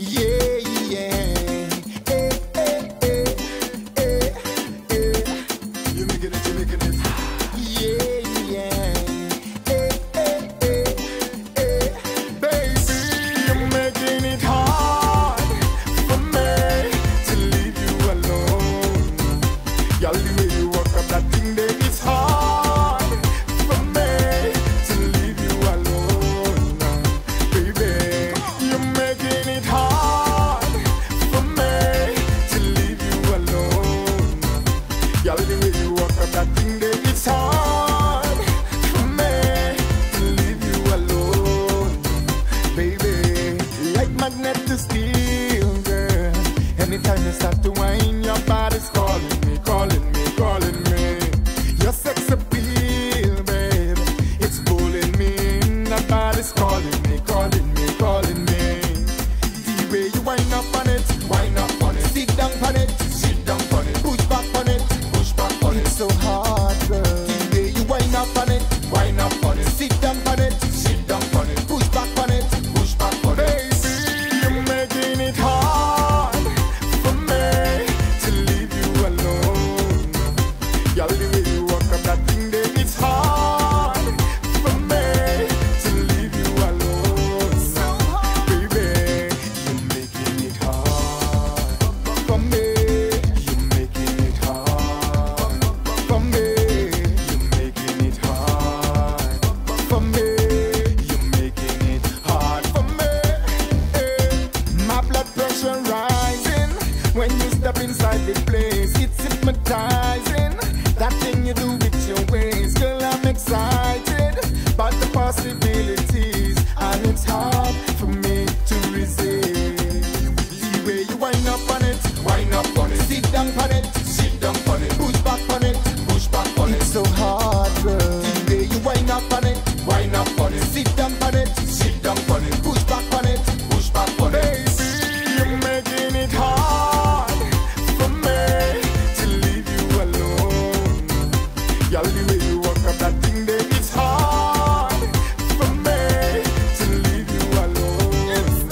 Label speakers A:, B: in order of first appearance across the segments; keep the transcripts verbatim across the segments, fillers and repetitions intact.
A: Yeah, yeah. Eh, eh, eh, eh, eh. You're making it, you're making it. Yeah, yeah. Eh, eh, eh, eh. Baby, you're making it hard for me to leave you alone. Y'all, the way you walk up that thing there, it's hard for me to leave you alone. Baby, you're making it hard for me to leave you alone. Y'all, the way you walk up that thing there, it's hard for me to leave you alone. Baby, like magnet to steel, girl. Anytime you start to whine, your body's calling me, calling me, calling me. Your sex appeal, babe, it's pulling me in. That body's calling me, calling me, calling me. The way you wind up on it, wind up on it. Sit down on it, sit down on it. Push back on it, push back on it. It's so hard, girl. The way you wind up on it, wind up on it. Sit down on it, sit down on it. Push back on it, push back on it. Baby, you're making it hard for me to leave you alone. Y'all, the way you walk up that thing there, it's hard for me to leave you alone. So hard. Baby, you're making it hard for me. You're making it hard for me. You're making it hard for me. You're making it hard for me. Eh. My blood pressure rising when you step inside the place. It's hypnotizing. That thing you do with your ways, girl, I'm excited about the possibilities, and it's hard for me to resist. The way you wind up on it, wind up on it. Sit down on it, sit down on it. Push back on it, push back on it. It's so hard, girl. The way you wind up on it, wind up on it. Sit down on it, sit down on it. Push back on it, push back on it. Baby, you're making it hard for me to leave you alone. Y'all, the way you walk up that thing there, it's hard for me to leave you alone.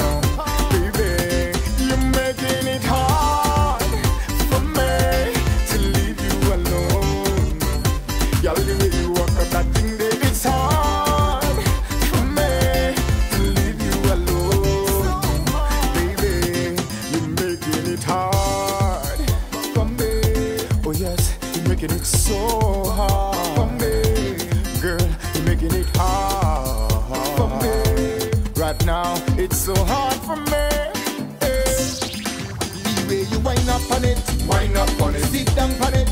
A: Baby, you're making it hard for me to leave you alone. Y'all, the way you walk up that thing there, it's hard for me to leave you alone. Baby, you're making it hard for me. Oh yes, you're making it so hard for me. Girl, you're making it hard for me. Right now, it's so hard for me. Eh. The way you wind up on it, wind up on it. Sit down on it,